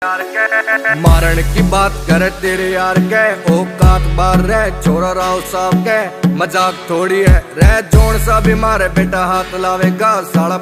मारन की बात करे तेरे यार के औकात बार रह छोरा राव साहब के मजाक थोड़ी है रह जोन सा भी मारे बेटा हाथ लावेगा साला